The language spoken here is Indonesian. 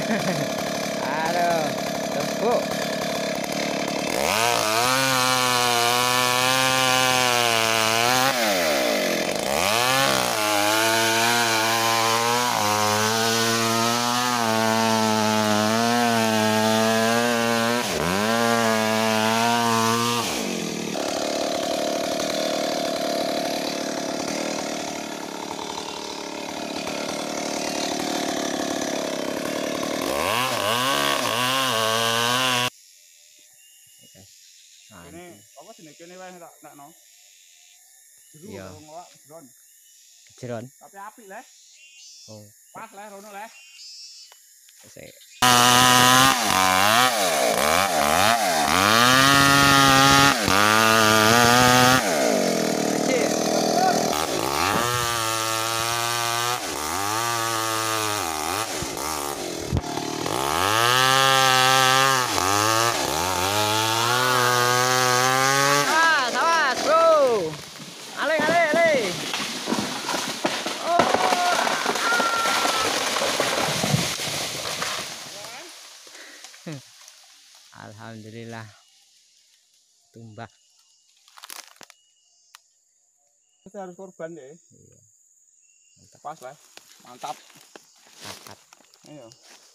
Aduh, tempuk. Ini apa sih kene wae tak no. Jeru Iya. kalau ngowak jeron. Jeron. Tapi apik leh. Oh, Pas leh rono leh. saya. Alhamdulillah tumbak. Kita harus korban deh. Iya. Mantap. Pas lah. Mantap. Mantap. Ayo.